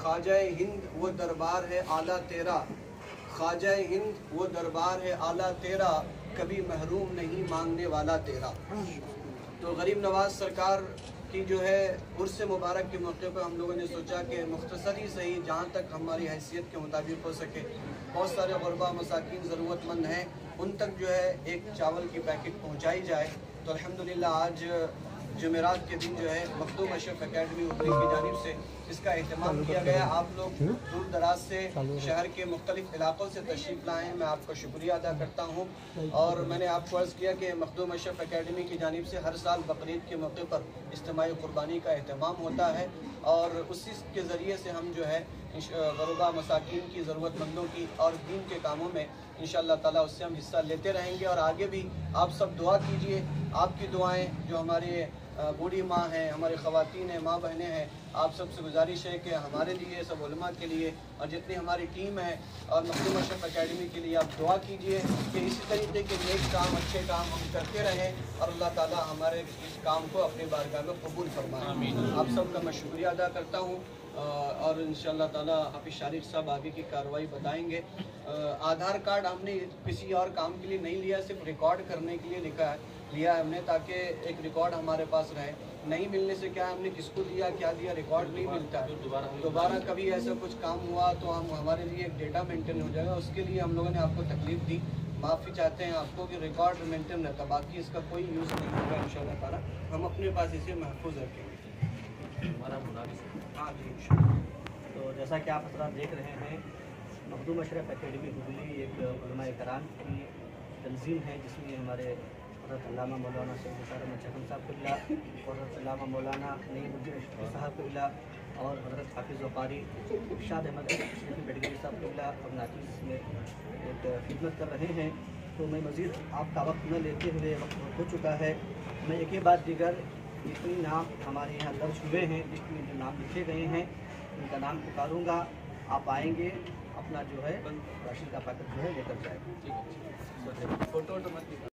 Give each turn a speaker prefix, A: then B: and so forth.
A: ख्वाजा हिंद वो दरबार है आला तेरा, ख्वाजा हिंद वो दरबार है आला तेरा, कभी महरूम नहीं मांगने वाला तेरा। तो गरीब नवाज सरकार की जो है उर्स मुबारक के मौके पर हम लोगों ने सोचा कि मुख्तसर ही सही जहाँ तक हमारी हैसियत के मुताबिक हो सके, बहुत सारे गुरबा मसाकिन ज़रूरतमंद हैं, उन तक जो है एक चावल की पैकेट पहुँचाई जाए। तो अल्हम्दुलिल्लाह आज जुमेरात के दिन जो है मखदूम अशरफ एकेडमी हुबली की जानिब से इसका अहतमाम किया गया। आप लोग दूर दराज से शहर के मुख्तलिफ इलाक़ों से तशरीफ़ लाए हैं, मैं आपका शुक्रिया अदा करता हूँ। और मैंने आपको अर्ज़ किया कि मखदूम अशरफ एकेडमी की जानिब से हर साल बकरीद के मौके पर इज्तिमाई कुर्बानी का अहतमाम होता है और उसी के ज़रिए से हम जो है गुरबा मसाकिन की ज़रूरतमंदों की और दीन के कामों में इंशाअल्लाह ताला उससे हम हिस्सा लेते रहेंगे। और आगे भी आप सब दुआ कीजिए, आपकी दुआएं जो हमारे बूढ़ी माँ हैं, हमारी ख़वातीन हैं, माँ बहनें हैं, आप सबसे गुजारिश है कि हमारे लिए, सब उलमा के लिए और जितनी हमारी टीम है और मखदूम अशरफ एकेडमी के लिए आप दुआ कीजिए कि इसी तरीके के नेक काम, अच्छे काम हम करते रहें और अल्लाह ताला हमारे इस काम को अपनी बारगाह में कबूल फरमाए। आप सबका मैं शुक्रिया अदा करता हूँ और इंशाअल्लाह ताला हाफिज़ शारिक साहब आगे की कार्रवाई बताएंगे। आधार कार्ड हमने किसी और काम के लिए नहीं लिया, सिर्फ रिकॉर्ड करने के लिए लिया हमने, ताकि एक रिकॉर्ड हमारे पास रहे। नहीं मिलने से क्या हमने किसको दिया, क्या दिया, रिकॉर्ड नहीं मिलता है। दोबारा कभी ऐसा कुछ काम हुआ तो हमारे लिए एक डेटा मेंटेन हो जाएगा, उसके लिए हम लोगों ने आपको तकलीफ़ दी, माफ़ी चाहते हैं आपको कि रिकॉर्ड मेंटेन रहता, बाकी इसका कोई यूज़ नहीं होगा इंशाअल्लाह ताला, हम अपने पास इसे महफूज रखेंगे। हाँ जी।
B: तो जैसा कि आप हज़रात देख रहे हैं, मखदूम अशरफ एकेडमी हुबली एक उलमा कराम की तंजीम है जिसमें हमारे हज़रत अल्लामा मौलाना सैयद निसार अहमद चकन साहब क़िबला और हज़रत अल्लामा मौलाना नईमुद्दीन अशरफी साहब क़िबला और हज़रत हाफिज़ व क़ारी इरशाद अहमद अशरफी बेडगरी साहब क़िबला और नाकिस में एक खिदमत कर रहे हैं। तो मैं मज़ीद आपका वक्त न लेते हुए, वक्त हो चुका है, मैं एक ही बात दीगर जितनी नाम हमारे यहाँ दर्ज हुए हैं, लिस्ट में जो नाम लिखे गए हैं उनका नाम पुकारूँगा, आप आएँगे, अपना जो है राशन का पैकेट जो है लेकर जाएंगे।
A: फोटो तो मत